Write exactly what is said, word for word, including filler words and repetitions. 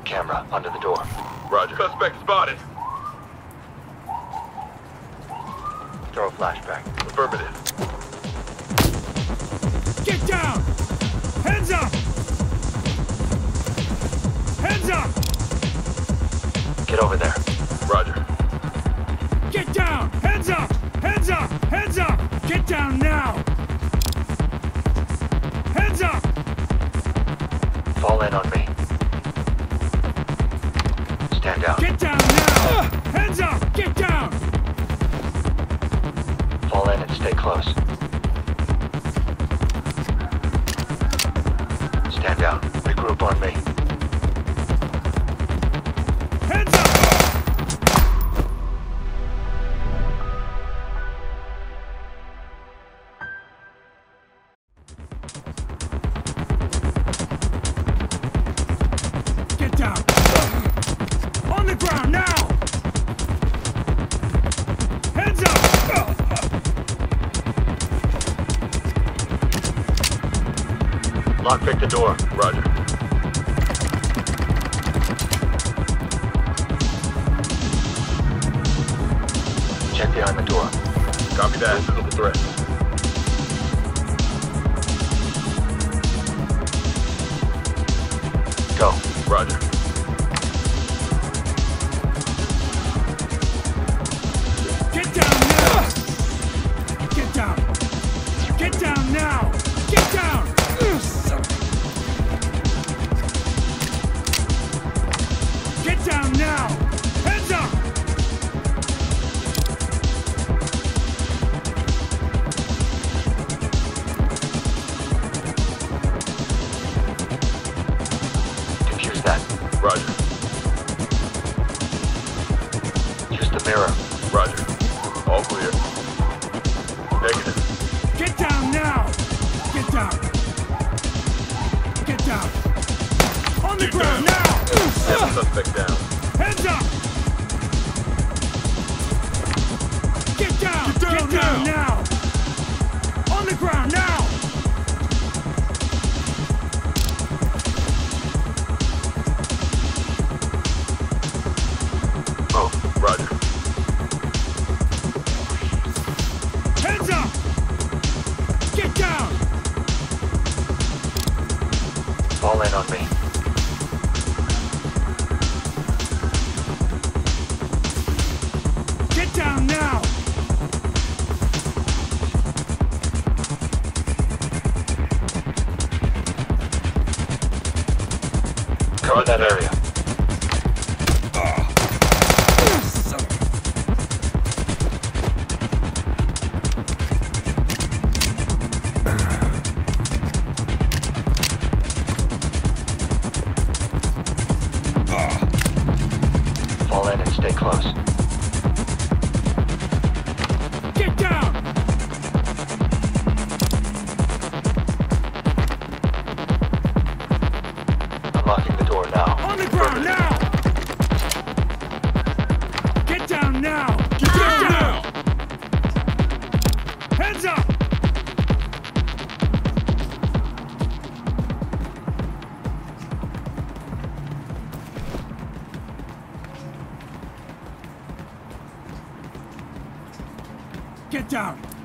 camera under the door. Roger. Suspect spotted. Throw a flashback. Affirmative. Get down! Hands up! Hands up! Get over there. Roger. Get down! Hands up! Hands up! Hands up! Get down now! Hands up! Fall in on me. Stand down. Get down now! Hands up! Get down! Fall in and stay close. Stand down. Regroup on me. Hands up! Get down! On the ground now! Hands up! Lockpick the door. Roger. Check behind the door. Copy that. Physical threat. Go. Roger. Get down now! Get down! Get down now! Get down! Get down now! Hands up! Defuse that. Roger. Use the mirror. Roger. All clear. Negative. Get down now! Get down! Get down! On the Get ground down. now! Have the suspect down. Hands up! Get down! Get down down now. now! On the ground now! Oh, Roger. Hands up! Get down! Fall in on me. Get down now! Cover that area. Fall in and stay close. Get down! Unlocking the door now. On the ground now! Get down now! Get down now! Hands up! Get down!